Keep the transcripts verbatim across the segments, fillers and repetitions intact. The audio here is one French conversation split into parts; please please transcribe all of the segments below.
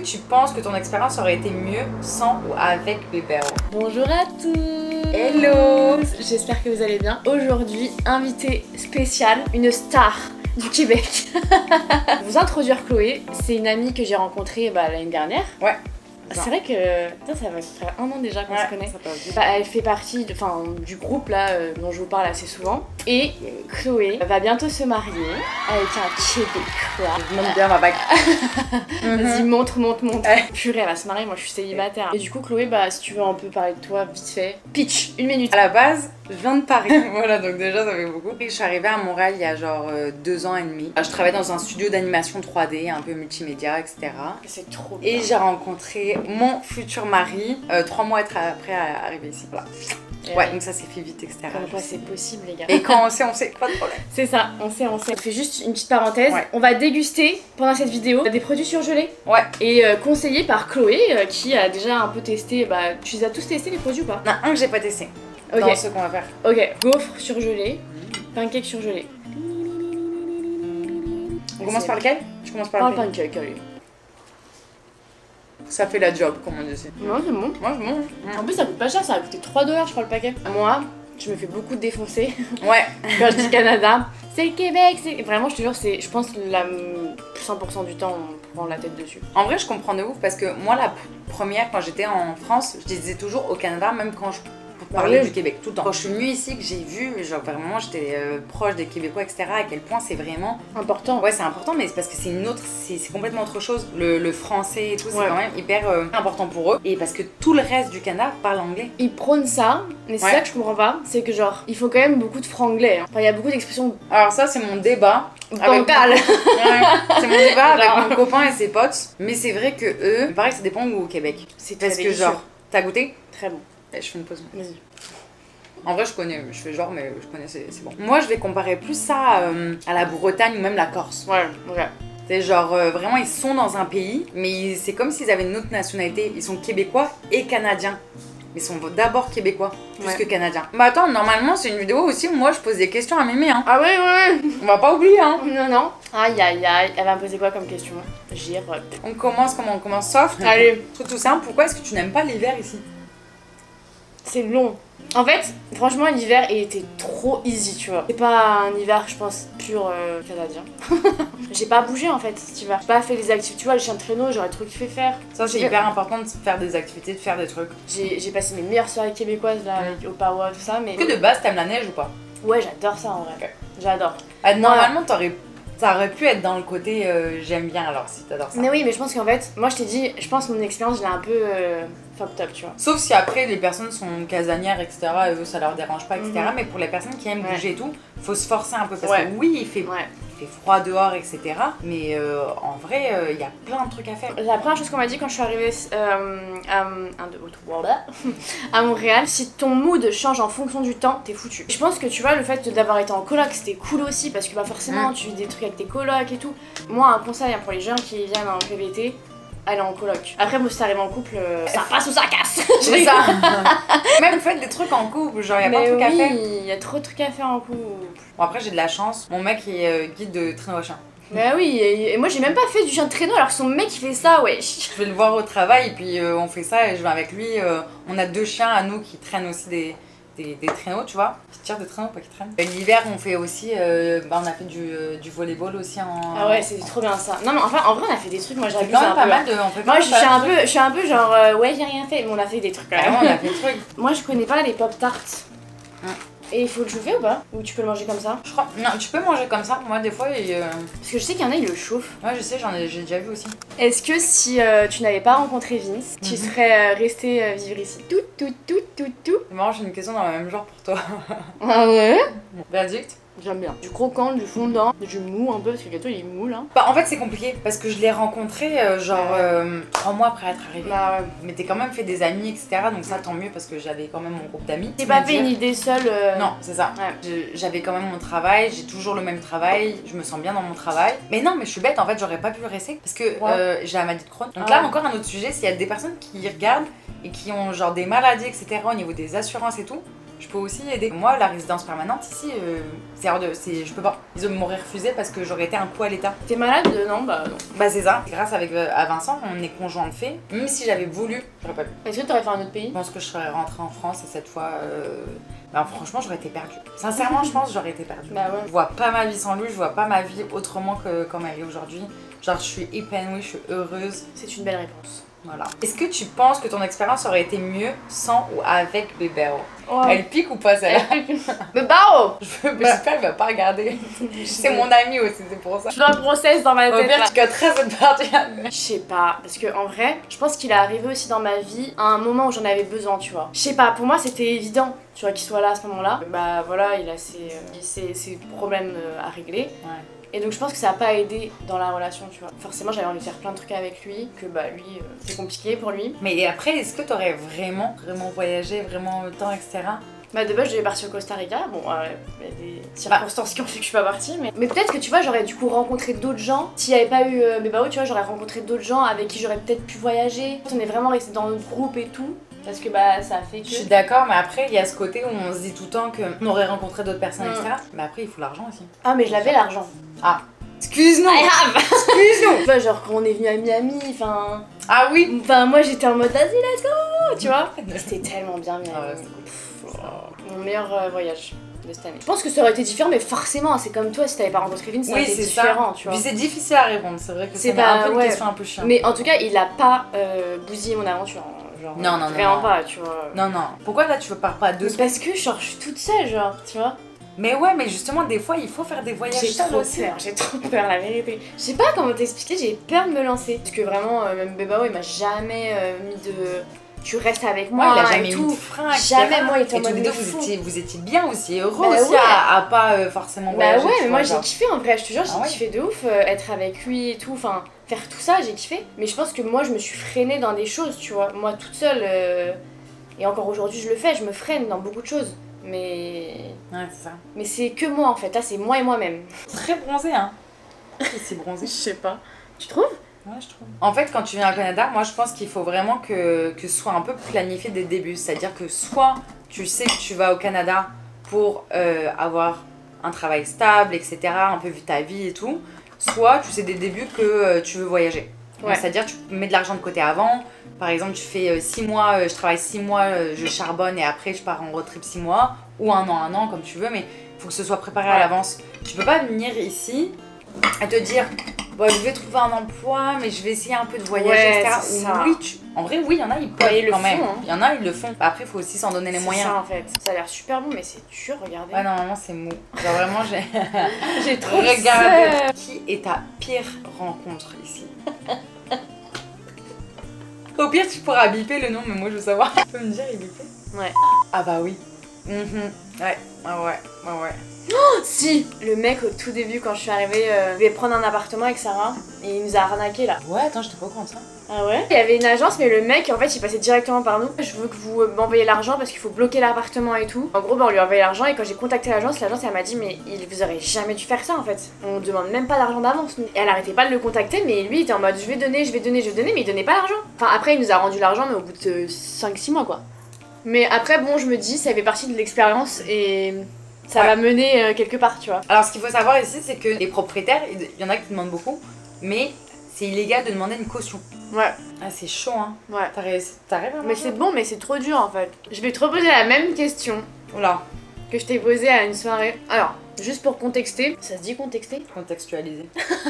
tu penses que ton expérience aurait été mieux sans ou avec Bébéo? Bonjour à tous. Hello. J'espère que vous allez bien. Aujourd'hui, invité spécial, une star du Québec. Vous introduire Chloé, c'est une amie que j'ai rencontrée bah, l'année dernière. Ouais. C'est vrai que putain, ça va faire un an déjà qu'on ouais, se connaît. Ça bah, elle fait partie de, du groupe là euh, dont je vous parle assez souvent. Et Chloé va bientôt se marier avec un Québécois. Je monte bien ma bague. Vas-y, montre, montre, montre. Ouais. Purée, elle va se marier, moi je suis célibataire. Et du coup, Chloé, bah si tu veux un peu parler de toi vite fait. Pitch, une minute. À la base, je viens de Paris. Voilà, donc déjà ça fait beaucoup. Et je suis arrivée à Montréal il y a genre euh, deux ans et demi. Je travaillais dans un studio d'animation trois D, un peu multimédia, et cetera. C'est trop bien. Et j'ai rencontré mon futur mari euh, trois mois après à arriver ici. Voilà. Et ouais, donc ça s'est fait vite, et cetera. Comme quoi c'est possible, les gars. Et quand on sait, on sait, pas de problème. C'est ça, on sait, on sait. On fait juste une petite parenthèse. Ouais. On va déguster pendant cette vidéo des produits surgelés. Ouais. Et euh, conseillés par Chloé, euh, qui a déjà un peu testé. Bah, tu les as tous testés les produits ou pas? Il y en a un que j'ai pas testé. Ok. Dans ce qu'on va faire. Ok, gaufres surgelés, pancakes surgelés. On commence par lequel? Je commence par Pas un lequel? pancake, allez. Ça fait la job, comme on dit. Non, c'est bon. Moi, c'est bon. Mm. En plus, ça coûte pas cer, ça a coûté trois dollars, je crois, le paquet. Moi, je me fais beaucoup défoncer Ouais. quand je dis Canada. C'est le Québec, c'est. Vraiment, je te jure, c'est. Je pense que la cent pour cent du temps, on prend la tête dessus. En vrai, je comprends de ouf parce que moi, la première, quand j'étais en France, je disais toujours au Canada, même quand je parlais oui. du Québec, tout le temps. Quand je suis venue ici, que j'ai vu, genre vraiment, j'étais euh, proche des Québécois, et cetera, à quel point c'est vraiment Important. Ouais, c'est important, mais c'est parce que c'est une autre, c'est complètement autre chose. Le, le français et tout, c'est Ouais. quand même hyper euh, important pour eux. Et parce que tout le reste du Canada parle anglais. Ils prônent ça, mais c'est Ouais. ça que je comprends pas, c'est que genre, il faut quand même beaucoup de franglais. Hein. Enfin, il y a beaucoup d'expressions Alors ça, c'est mon débat. Avec- bancales. Ouais, c'est mon débat Genre. avec mon copain et ses potes. Mais c'est vrai que eux, il paraît que ça dépend où au Québec. C'est Parce très que délicieux. genre, t'as goûté? Très bon. Eh, je fais une pause. Vas-y. En vrai, je connais, je fais genre, mais je connais, c'est c'est bon. Moi, je vais comparer plus ça euh, à la Bretagne ou même la Corse. Ouais, ok. C'est genre, euh, vraiment, ils sont dans un pays, mais c'est comme s'ils avaient une autre nationalité. Ils sont québécois et canadiens. Mais ils sont d'abord québécois, plus Ouais. que canadiens. Bah attends, normalement, c'est une vidéo aussi où moi, je pose des questions à Mémé, hein. Ah ouais, ouais, ouais. On va pas oublier, hein. Non, non. Aïe, aïe, aïe. Elle va me poser quoi comme question? J'y On commence comment? On commence soft. Allez. Truc tout simple, pourquoi est-ce que tu n'aimes pas l'hiver ici? C'est long. En fait, franchement, l'hiver il était trop easy, tu vois. C'est pas un hiver, je pense, pur euh, canadien. J'ai pas bougé en fait cet hiver. J'ai pas fait les activités. Tu vois, le chien de traîneau, j'aurais trop kiffé faire. Ça, c'est J'ai- hyper important de faire des activités, de faire des trucs. J'ai j'ai passé mes meilleures soirées québécoises là, avec Opawa, tout ça, mais. Est-ce que de base, t'aimes la neige ou pas? Ouais, j'adore ça en vrai. Ok. J'adore. Ah, normalement, t'aurais... ça aurait pu être dans le côté euh, j'aime bien alors si t'adores ça. Mais oui, mais je pense qu'en fait, moi je t'ai dit, je pense que mon expérience, je l'ai un peu euh, fucked up, tu vois. Sauf si après les personnes sont casanières, et cetera, et eux ça leur dérange pas, et cetera. Mhm. Mais pour les personnes qui aiment Ouais. bouger et tout, faut se forcer un peu parce Ouais. que oui, il fait, Ouais. il fait froid dehors, et cetera. Mais euh, en vrai, euh, il y a plein de trucs à faire. La première chose qu'on m'a dit quand je suis arrivée euh, à, un, deux, trois, à Montréal, si ton mood change en fonction du temps, t'es foutu. Je pense que tu vois, le fait d'avoir été en coloc, c'était cool aussi parce que bah, forcément Mm. tu vis des trucs avec tes colocs et tout. Moi, un conseil hein, pour les jeunes qui viennent en P V T, aller en coloc. Après, moi, si t'arrives en couple, euh, ça passe ou ça casse. Je C'est rigole. ça. Même faites des trucs en couple, genre il y a plein de Mais trucs à faire. oui, il y a trop de trucs à faire en couple. Bon, après, j'ai de la chance, mon mec est euh, guide de traîneau à chien. Bah oui, et, et moi j'ai même pas fait du chien de traîneau alors que son mec il fait ça, wesh. Je vais le voir au travail et puis euh, on fait ça et je vais avec lui. euh, on a deux chiens à nous qui traînent aussi des, des, des traîneaux, tu vois. Qui tirent des traîneaux, pas qui traînent. Et l'hiver, on fait aussi. Euh, bah, on a fait du, euh, du volleyball aussi en. Ah ouais, c'est trop bien ça. Non mais enfin, en vrai on a fait des trucs, moi On fait j'abuse quand même un pas peu. mal de. On fait Moi pas je mal suis de un trucs. peu, je suis un peu genre euh, ouais j'ai rien fait, mais on a fait des trucs quand même. Carrément, on a fait des trucs. Moi je connais pas les pop tarts. Hum. Et il faut le chauffer ou pas? Ou tu peux le manger comme ça? Je crois. Non, tu peux manger comme ça. Moi, des fois, et, euh... Parce que je sais qu'il y en a ils le chauffent. ouais, je sais, j'en ai, j'ai déjà vu aussi. Est-ce que si euh, tu n'avais pas rencontré Vince, tu Mhm. serais euh, resté euh, vivre ici? Tout tout tout tout tout. C'est marrant, j'ai une question dans le même genre pour toi. Ah ouais? Verdict? J'aime bien. Du croquant, du fondant, du mou un peu parce que le gâteau il est mou là. Bah, en fait, c'est compliqué parce que je l'ai rencontré euh, genre Ouais. euh, trois mois après être arrivée. Bah ouais. Mais t'es quand même fait des amis, et cetera. Donc, ça, tant mieux parce que j'avais quand même mon groupe d'amis. T'es pas Me fait une dire- idée seule. euh, Non, c'est ça. Ouais. Je- J'avais quand même mon travail, j'ai toujours le même travail, je me sens bien dans mon travail. Mais non, mais je suis bête, en fait, j'aurais pas pu le rester parce que euh, j'ai la maladie de Crohn. Donc Ah là, ouais. encore un autre sujet, s'il y a des personnes qui regardent et qui ont genre des maladies, et cetera au niveau des assurances et tout, je peux aussi aider. Moi, la résidence permanente ici, euh, c'est hors de. c'est- Je peux pas. Ils m'auraient refusé parce que j'aurais été un coup à l'État. T'es malade? Non, bah non. Bah, c'est ça. Grâce avec, euh, à Vincent, on est conjoint de fait. Même si j'avais voulu, j'aurais pas pu. Est-ce que t'aurais fait un autre pays? Je pense que je serais rentrée en France et cette fois. Euh... Bah, franchement, j'aurais été perdue. Sincèrement, je pense que j'aurais été perdue. Bah ouais. Je vois pas ma vie sans lui, je vois pas ma vie autrement que comme elle est aujourd'hui. Genre, je suis épanouie, je suis heureuse. C'est une belle réponse. Voilà. Est-ce que tu penses que ton expérience aurait été mieux sans ou avec Bébéo? Oh. Elle pique ou pas celle-là? Mais bah Je veux- J'espère qu'elle va pas regarder. C'est mon ami aussi, c'est pour ça. Je dois un process dans ma Au tête. pire, là. tu cutterais cette partie. Je sais pas, parce que en vrai, je pense qu'il est arrivé aussi dans ma vie à un moment où j'en avais besoin, tu vois. Je sais pas, pour moi c'était évident, tu vois, qu'il soit là à ce moment-là. Bah voilà, il a ses, euh, ses, ses problèmes euh, à régler. Ouais. Et donc je pense que ça a pas aidé dans la relation, tu vois. Forcément, j'avais envie de faire plein de trucs avec lui, que bah lui, euh, c'est compliqué pour lui. Mais après, est-ce que t'aurais vraiment, vraiment voyagé, vraiment le temps, et cetera? Bah de base, je devais partir au Costa Rica. Bon, euh, il y a des circonstances qui ont fait que je suis pas partie, mais, mais peut-être que tu vois, j'aurais du coup rencontré d'autres gens. S'il y avait pas eu euh, Bébao, tu vois, j'aurais rencontré d'autres gens avec qui j'aurais peut-être pu voyager. On est vraiment resté dans notre groupe et tout. Parce que bah ça a fait que. Je suis d'accord, mais après, il y a ce côté où on se dit tout le temps qu'on aurait rencontré d'autres personnes, Mm. et cetera. Mais après, il faut l'argent aussi. Ah, mais je l'avais l'argent. Ah, excuse-nous! I have. Excuse-nous! Tu vois, genre quand on est venu à Miami, enfin. Ah oui! Enfin, moi j'étais en mode vas-y, let's go, tu vois. C'était tellement bien Miami. Ah ouais, Pff, mon meilleur euh, voyage de cette année. Je pense que ça aurait été différent, mais forcément, c'est comme toi, si t'avais pas rencontré Vin, ça aurait Oui, été c'est ça. différent, tu vois. Puis c'est difficile à répondre, c'est vrai que C'est c'est pas- un peu une ouais. question un peu chiante. Mais en tout cas, il a pas euh, bousillé mon aventure. hein. Genre, Non, non, non, vraiment non. pas, tu vois. Non, non. Pourquoi là tu veux pars pas à deux Mais parce que genre, je suis toute seule, genre, tu vois. Mais ouais, mais justement, des fois, il faut faire des voyages J'ai seuls trop aussi. peur, j'ai trop peur, la vérité. Je sais pas comment t'expliquer, j'ai peur de me lancer. Parce que vraiment, euh, même Bébao, il m'a jamais euh, mis de. Tu restes avec moi, Moi, il a et jamais eu tout. de frein, et Jamais, cetera. moi, il était en Et tous mode les deux, de vous fou. étiez, vous étiez bien aussi, heureux Bah aussi ouais. à, à pas euh, forcément Bah voyager. ouais, tu mais vois, moi j'ai genre. kiffé en vrai, je te jure, j'ai Ah ouais. kiffé de ouf, euh, être avec lui et tout, enfin, faire tout ça, j'ai kiffé. Mais je pense que moi, je me suis freinée dans des choses, tu vois. Moi, toute seule, euh, et encore aujourd'hui, je le fais, je me freine dans beaucoup de choses. Mais. Ouais, c'est ça. Mais c'est que moi en fait, là, c'est moi et moi-même. Très bronzé, hein. C'est bronzé. Je sais pas. Tu trouves? Ouais, je trouve. En fait, quand tu viens au Canada, moi je pense qu'il faut vraiment que, que ce soit un peu planifié dès le début. C'est-à-dire que soit tu sais que tu vas au Canada pour euh, avoir un travail stable, et cetera, un peu vu ta vie et tout, soit tu sais dès le début que euh, tu veux voyager. Donc, Ouais. c'est-à-dire tu mets de l'argent de côté avant. Par exemple, tu fais 6 mois, euh, je travaille six mois, euh, je charbonne et après je pars en road trip six mois, ou un an, un an, comme tu veux, mais il faut que ce soit préparé à Ouais. l'avance. Tu peux pas venir ici à te dire bon, je vais trouver un emploi, mais je vais essayer un peu de voyager, Ouais, et cetera. c'est Ou ça. oui, tu... en vrai, oui, il y en a, ils peuvent Ouais, ils le quand même. font, hein. Il y en a, ils le font. Bah, après, il faut aussi s'en donner les C'est moyens. ça en fait. Ça a l'air super bon, mais c'est dur, regardez. Ouais, normalement, c'est mou. Genre vraiment, j'ai. J'ai trop le Regardez. seum. Qui est ta pire rencontre ici? Au pire, tu pourras biper le nom, mais moi, je veux savoir. Tu peux me dire, il bipait? Ouais. Ah, bah oui. Mhm. Ouais, ouais, ouais, ouais, ouais. Si, le mec au tout début quand je suis arrivée, euh, devait prendre un appartement avec Sarah et il nous a arnaqué là. Ouais, attends, j'étais pas au courant de ça. Ah ouais? Il y avait une agence mais le mec en fait il passait directement par nous. Je veux que vous euh, m'envoyez l'argent parce qu'il faut bloquer l'appartement et tout. En gros bah on lui a envoyé l'argent et quand j'ai contacté l'agence, l'agence elle m'a dit mais il vous aurait jamais dû faire ça en fait. On demande même pas d'argent d'avance nous. Et elle arrêtait pas de le contacter mais lui il était en mode je vais donner, je vais donner, je vais donner mais il donnait pas l'argent. Enfin après il nous a rendu l'argent mais au bout de cinq six mois quoi. Mais après bon je me dis ça fait partie de l'expérience et ça Ouais. va mener euh, quelque part tu vois. Alors, ce qu'il faut savoir ici, c'est que les propriétaires, il y en a qui demandent beaucoup, mais c'est illégal de demander une caution. Ouais, Ah, c'est chaud, hein. ouais. T'as réussi- T'arrives à Mais c'est bon, mais c'est trop dur en fait. Je vais te reposer la même question Oula, que je t'ai posée à une soirée. Alors, juste pour contexter, ça se dit contexter? contextualisé.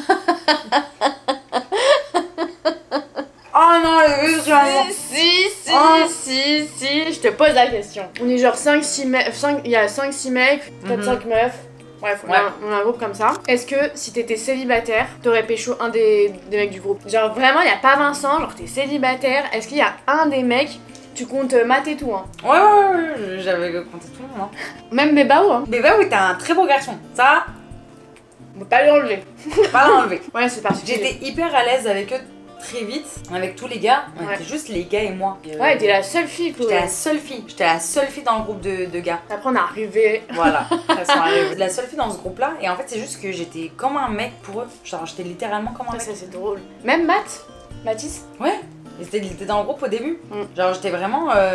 Oh non, le vieux, Si, si, Oh. si, si, je te pose la question. On est genre cinq six mecs, il y a cinq six mecs, peut-être Mhm. cinq meufs. Bref, on, Ouais. a, on a un groupe comme ça. Est-ce que si t'étais célibataire, t'aurais pécho un des, des mecs du groupe? Genre vraiment, il y a pas Vincent, genre t'es célibataire. Est-ce qu'il y a un des mecs, tu comptes euh, Matt et tout, hein? Ouais, ouais, ouais, ouais, j'avais compté tout le monde, hein. Même Bébao, hein? Mais bah oui, t'es un très beau garçon. Ça, On peut pas lui enlever. pas l'enlever. Ouais, c'est parti. J'étais hyper à l'aise avec eux très vite, avec tous les gars. On Ouais. était juste les gars et moi. Et, euh, Ouais, t'es la seule fille, J'étais Chloé. la seule fille. J'étais la seule fille dans le groupe de, de gars. Après, on est arrivé. Voilà, elles sont arrivées. La seule fille dans ce groupe-là, et en fait, c'est juste que j'étais comme un mec pour eux. Genre, j'étais littéralement comme un Ça, mec. ça, c'est drôle. Même Matt, Mathis. Ouais, il était, il était dans le groupe au début. Mm. Genre, j'étais vraiment. Euh,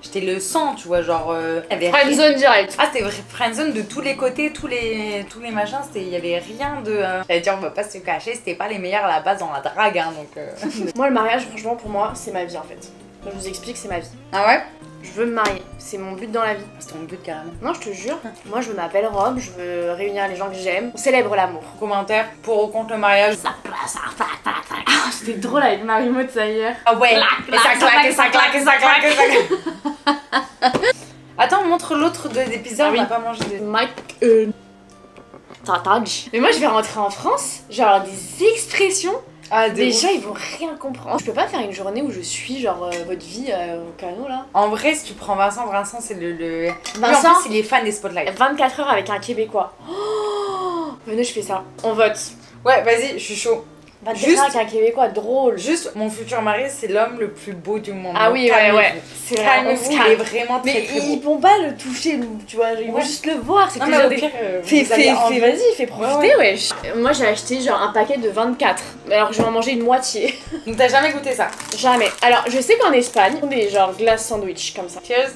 j'étais le sang, tu vois, genre. Euh, friendzone direct. Ah, c'était vrai, friendzone de tous les côtés, tous les, tous les machins, il y avait rien de. Euh... J'allais dire, on va pas se cacher, c'était pas les meilleurs à la base dans la drague, hein, donc. Euh... Moi, le mariage, franchement, pour moi, c'est ma vie en fait. Je vous explique, c'est ma vie. Ah ouais? Je veux me marier, c'est mon but dans la vie. C'est ton but carrément. Non, je te jure. Moi, je veux ma belle robe, je veux réunir les gens que j'aime. On célèbre l'amour. Commentaire pour ou contre le mariage. Ça claque, ça claque, ça claque. Ah, c'était drôle avec Marie-Maud ça hier. Ah ouais. Et ça claque, et ça claque, et ça claque, et ça claque. Attends, montre l'autre de l'épisode, Ah oui. On n'a pas mangé de. Mike. Euh... Tatage. Mais moi, je vais rentrer en France, genre des expressions. Ah, de Les ouf. gens ils vont rien comprendre. Je peux pas faire une journée où je suis genre euh, votre vie euh, au canot là. En vrai, si tu prends Vincent, Vincent c'est le. le... Vincent, Lui, en plus, il est fan des spotlights. vingt-quatre heures avec un Québécois. Oh, venez, je fais ça. On vote. Ouais, vas-y, je suis chaud. vingt-quatre Juste- heures avec un Québécois, drôle. Juste, mon futur mari, c'est l'homme le plus beau du monde. Ah Donc, oui, ouais, calmez-vous. ouais. C'est vrai, on Calmez-vous, se il calme. est vraiment très Mais très ils beau. vont pas le toucher, nous, tu vois. Ils vont Ouais. juste le voir. C'est Non, plaisir mais au des- pire, euh, Fais, vous avez fais, envie. fais, vas-y, fais profiter, Ouais, wesh. Moi, j'ai acheté genre un paquet de vingt-quatre. Alors, je vais en manger une moitié. Donc, t'as jamais goûté ça? Jamais. Alors, je sais qu'en Espagne, ils font des genre glace sandwich comme ça. Cheers.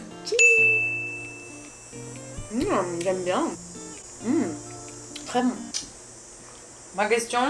Mmh, j'aime bien. Mmh, très bon. Ma question.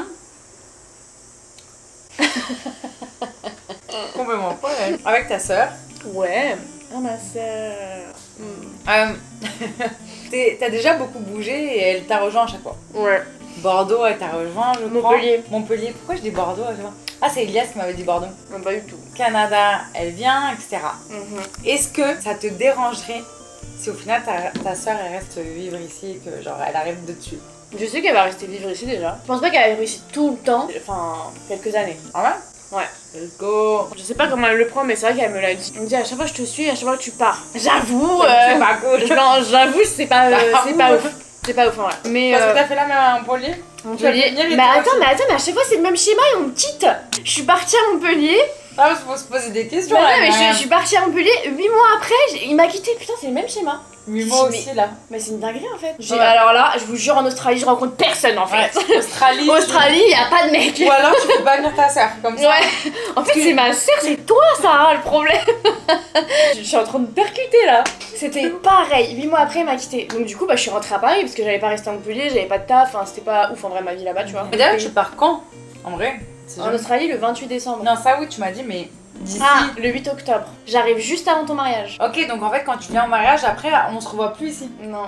Complètement pas. ouais. Avec ta sœur. Ouais. Ah, ma sœur. Mmh. Euh, t'es- T'as déjà beaucoup bougé et elle t'a rejoint à chaque fois. Ouais. Bordeaux, elle t'a rejoint, je crois. Montpellier. Montpellier. Pourquoi je dis Bordeaux à chaque fois? Ah, c'est Elias qui m'avait dit Bordeaux. Non, pas du tout. Canada, elle vient, et cetera. Mhm. Est-ce que ça te dérangerait si au final ta, ta soeur elle reste vivre ici et que genre elle arrive de dessus? Je sais qu'elle va rester vivre ici déjà. Je pense pas qu'elle va vivre ici tout le temps. Enfin, quelques années. Ah ouais? Ouais. Let's go. Je sais pas comment elle le prend, mais c'est vrai qu'elle me l'a dit. Elle me dit à chaque fois je te suis, à chaque fois que tu pars. J'avoue, C'est euh, pas cool. non, j'avoue, c'est pas, euh, c'est pas ouf. C'est pas ouf, en vrai. Mais Parce euh, que t'as fait la même à Montpellier? Montpellier. tu vas venir et Mais toi attends, aussi. mais attends, mais à chaque fois c'est le même schéma et on me quitte. Je suis partie à Montpellier. Ah, il faut se poser des questions. Bah là, non, mais je, Marianne. je suis partie à Montpellier. huit mois après, j'ai- il m'a quitté. Putain, c'est le même schéma. Mais moi Mais- aussi là. Mais c'est une dinguerie en fait. J'ai- Ouais. Alors là, je vous jure, en Australie, je rencontre personne en fait. Ouais. Australie. tu- Australie, y a pas de mec. Ou alors tu peux pas venir ta soeur comme ça. Ouais, en fait c'est ma sœur, c'est toi Sarah le problème. Je suis en train de percuter là. C'était pareil, huit mois après il m'a quitté. Donc du coup bah je suis rentrée à Paris parce que j'allais pas rester à Montpellier, j'avais pas de taf, enfin c'était pas ouf en vrai ma vie là-bas tu vois. Mais d'ailleurs, tu pars quand? En vrai? C'est En jamais- Australie le vingt-huit décembre. Non, ça oui, tu m'as dit, mais d'ici. Ah, le huit octobre. J'arrive juste avant ton mariage. Ok, donc en fait, quand tu viens au mariage, après, on se revoit plus ici. Non.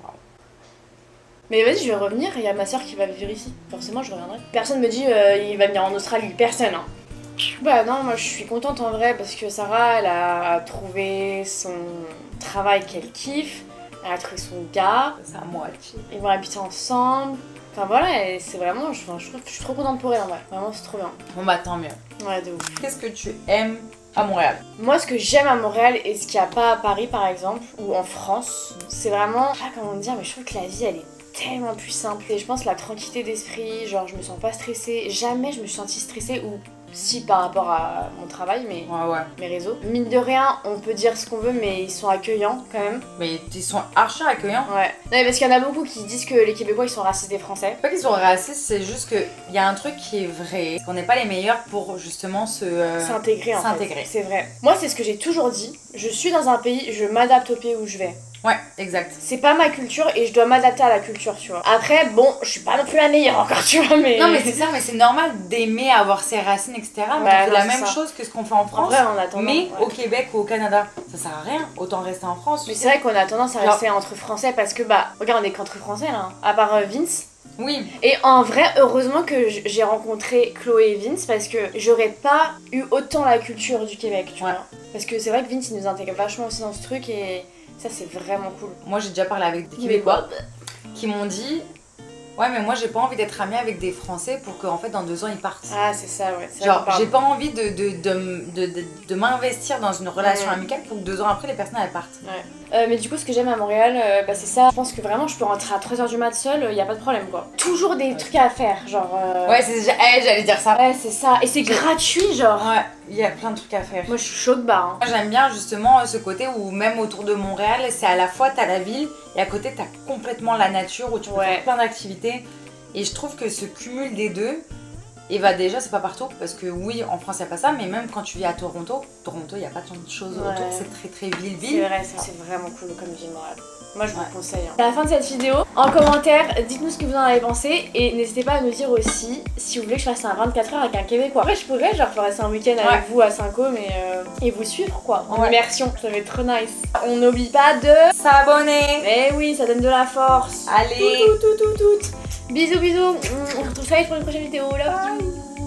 Mais vas-y, je vais revenir, il y a ma soeur qui va vivre ici. Forcément, je reviendrai. Personne me dit euh, il va venir en Australie, personne. Hein. Bah non, moi je suis contente en vrai parce que Sarah, elle a trouvé son travail qu'elle kiffe, elle a trouvé son gars, C'est à moitié. ils vont habiter ensemble. Enfin voilà, et c'est vraiment, je, enfin, je, trouve- je suis trop contente pour elle en vrai. Vraiment, c'est trop bien. Bon bah tant mieux. Ouais, de ouf. Qu'est-ce que tu aimes à Montréal? Moi, ce que j'aime à Montréal et ce qu'il n'y a pas à Paris par exemple, ou en France, c'est vraiment, je sais pas comment dire, mais je trouve que la vie elle est tellement plus simple. Et je pense la tranquillité d'esprit, genre je me sens pas stressée. Jamais je me suis sentie stressée, ou si par rapport à mon travail, mais Ouais, ouais. mes réseaux. Mine de rien, on peut dire ce qu'on veut, mais ils sont accueillants quand même. Mais ils sont archi accueillants. Ouais. Non, mais parce qu'il y en a beaucoup qui disent que les Québécois ils sont racistes des Français. C'est pas qu'ils sont racistes, c'est juste qu'il y a un truc qui est vrai. Qu'on n'est pas les meilleurs pour justement se. euh, S'intégrer en fait. s'intégrer. C'est vrai. Moi, c'est ce que j'ai toujours dit. Je suis dans un pays, je m'adapte au pays où je vais. Ouais, exact. C'est pas ma culture et je dois m'adapter à la culture, tu vois. Après, bon, je suis pas non plus la meilleure encore, tu vois, mais. Non, mais c'est ça, mais c'est normal d'aimer avoir ses racines, et cetera. Mais Bah, on fait non, la c'est même ça. chose que ce qu'on fait en En France. vrai, on a tendance. mais ouais. au Québec ou au Canada, ça sert à rien. Autant rester en France. tu Mais sais. c'est vrai qu'on a tendance à Genre- rester entre Français parce que, bah, regarde, on est qu'entre Français là, hein, à part euh, Vince. Oui. Et en vrai, heureusement que j- j'ai rencontré Chloé et Vince parce que j'aurais pas eu autant la culture du Québec, tu Ouais. vois. Parce que c'est vrai que Vince il nous intègre vachement aussi dans ce truc et ça c'est vraiment cool. Moi, j'ai déjà parlé avec des Québécois qui m'ont dit ouais, mais moi, j'ai pas envie d'être amie avec des Français pour qu'en fait, dans deux ans, ils partent. Ah, c'est ça, ouais. c'est Genre, vrai qu'on j'ai parle. pas envie de, de, de, de, de, de m'investir dans une relation Ouais. amicale pour que deux ans après, les personnes elles partent. Euh, mais du coup, ce que j'aime à Montréal, euh, bah, c'est ça. Je pense que vraiment, je peux rentrer à trois heures du mat seule, y a pas de problème quoi. Toujours des trucs à faire, genre. euh, Ouais, c'est déjà. Eh, j'allais dire ça. Ouais, c'est ça. Et c'est gratuit, genre. Ouais, il y a plein de trucs à faire. Moi, je suis chaude barre. Hein. Moi, j'aime bien justement ce côté où, même autour de Montréal, c'est à la fois t'as la ville et à côté t'as complètement la nature où tu peux Ouais. faire plein d'activités. Et je trouve que ce cumul des deux, Et bah déjà c'est pas partout parce que oui en France il y a pas ça, mais même quand tu vis à Toronto, Toronto il y a pas tant de choses Ouais. autour, c'est très très ville C'est ville. vrai, ça, c'est vraiment cool comme ville morale. Moi je vous Ouais. le conseille. Hein. À la fin de cette vidéo, en commentaire, dites-nous ce que vous en avez pensé et n'hésitez pas à nous dire aussi si vous voulez que je fasse un vingt-quatre heures avec un Québécois. Après je pourrais genre faire un week-end Ouais. avec vous à Saint-Côme et, euh, et vous suivre quoi, en Ouais. immersion. Ça va être trop nice. On n'oublie pas de S'abonner. Eh oui, ça donne de la force. Allez. Tout, tout, tout, tout, tout. Bisous, bisous. On se retrouve très vite pour une prochaine vidéo. Love you.